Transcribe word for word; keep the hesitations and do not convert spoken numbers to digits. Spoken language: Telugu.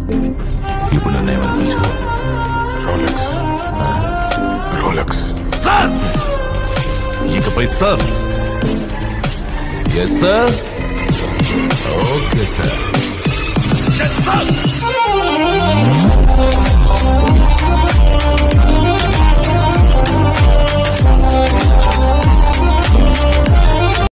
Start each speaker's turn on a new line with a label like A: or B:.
A: ఇప్పుడు నన్ను ఏమని పిలిచు?
B: రోలెక్స్ రోలెక్స్
A: సార్, ఇకపై sir. Yes sir. Okay sir.